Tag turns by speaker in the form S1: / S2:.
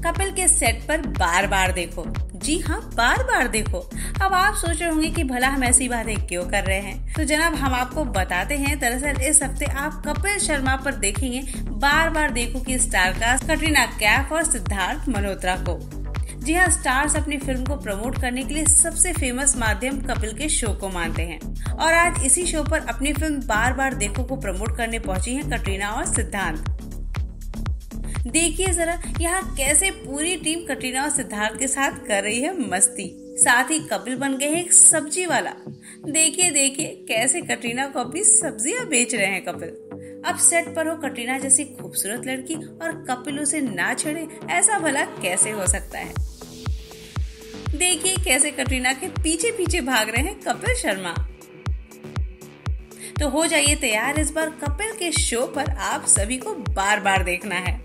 S1: कपिल के सेट पर बार बार देखो। जी हाँ, बार बार देखो। अब आप सोच रहे होंगे कि भला हम ऐसी बातें क्यों कर रहे हैं, तो जनाब हम आपको बताते हैं। दरअसल इस हफ्ते आप कपिल शर्मा पर देखेंगे बार बार देखो की स्टारकास्ट कटरीना कैफ और सिद्धार्थ मल्होत्रा को। जी हाँ, स्टार्स अपनी फिल्म को प्रमोट करने के लिए सबसे फेमस माध्यम कपिल के शो को मानते हैं और आज इसी शो पर अपनी फिल्म बार बार देखो को प्रमोट करने पहुंची हैं कटरीना और सिद्धार्थ। देखिए जरा यहाँ कैसे पूरी टीम कटरीना और सिद्धार्थ के साथ कर रही है मस्ती। साथ ही कपिल बन गए हैं एक सब्जी वाला। देखिए कैसे कटरीना को अपनी सब्जियां बेच रहे हैं कपिल। अब सेट पर हो कटरीना जैसी खूबसूरत लड़की और कपिल उसे ना छेड़े, ऐसा भला कैसे हो सकता है। देखिए कैसे कटरीना के पीछे पीछे भाग रहे हैं कपिल शर्मा। तो हो जाइए तैयार, इस बार कपिल के शो पर आप सभी को बार बार देखना है।